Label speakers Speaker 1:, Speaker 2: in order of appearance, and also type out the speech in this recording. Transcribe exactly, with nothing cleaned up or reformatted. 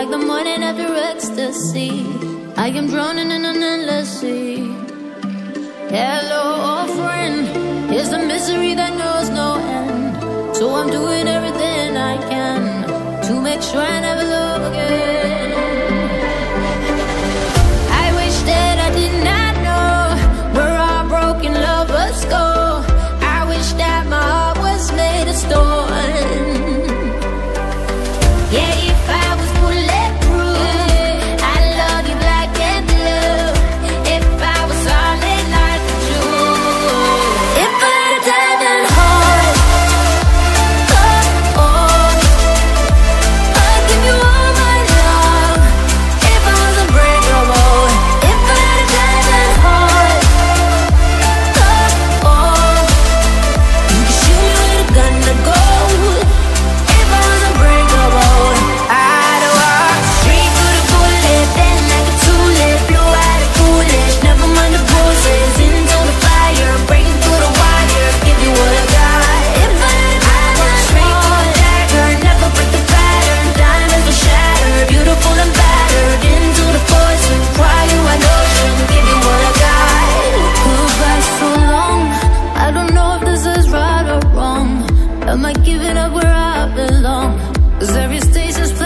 Speaker 1: like the morning after ecstasy. I am drowning in an endless sea. Hello, old friend. Here's the misery that knows no end. So I'm doing everything I can to make sure I never love again. I wish that I did not know where our broken lovers go. I wish that my heart was made of stone. Yeah, if I was bulletproof, I'd love you black and blue. If I was solid like a jewel. If I had a diamond heart, oh, oh, I'd give you all my love. If I was unbreakable. If I had a diamond heart, oh, oh, you could shoot me with a gun to go. If I was unbreakable, I'd walk straight through the bullet, then like a tulip, blew out of foolish. Never mind the bruises, into the fire, breaking through the wire, give you what I got. If I had a straight through the dagger, never break the pattern, diamonds will shatter, beautiful and battered, into the poison, cry you an ocean, give you what I got. Goodbye so long, I don't know if this is right or wrong. Am I giving up where I belong? 'Cause every station's